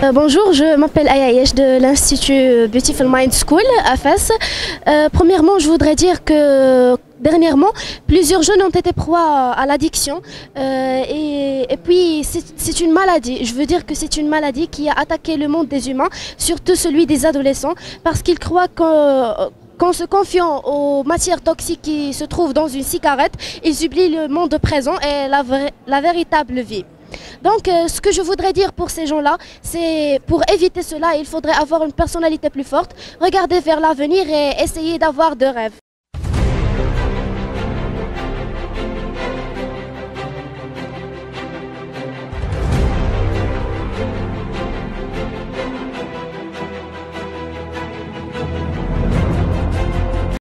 Bonjour, je m'appelle Ayayesh de l'Institut Beautiful Mind School à Fès. Premièrement, je voudrais dire que dernièrement, plusieurs jeunes ont été proies à l'addiction et puis c'est une maladie. Je veux dire que c'est une maladie qui a attaqué le monde des humains, surtout celui des adolescents, parce qu'ils croient qu'en se confiant aux matières toxiques qui se trouvent dans une cigarette, ils oublient le monde présent et la véritable vie. Donc, ce que je voudrais dire pour ces gens-là, c'est pour éviter cela, il faudrait avoir une personnalité plus forte, regarder vers l'avenir et essayer d'avoir de rêves.